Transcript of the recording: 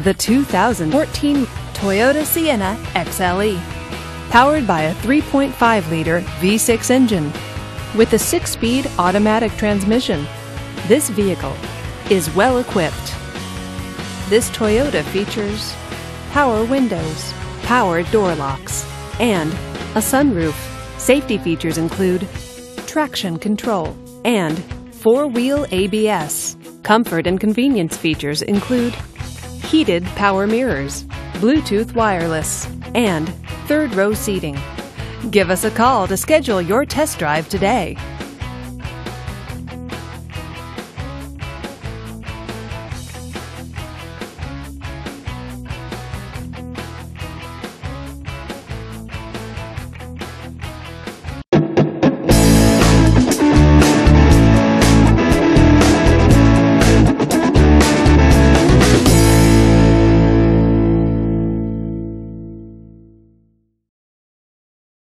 the 2014 Toyota Sienna XLE. Powered by a 3.5-liter V6 engine with a 6-speed automatic transmission, this vehicle is well equipped. This Toyota features power windows, power door locks, and a sunroof. Safety features include traction control and 4-wheel ABS. Comfort and convenience features include heated power mirrors, Bluetooth wireless, and third-row seating. Give us a call to schedule your test drive today.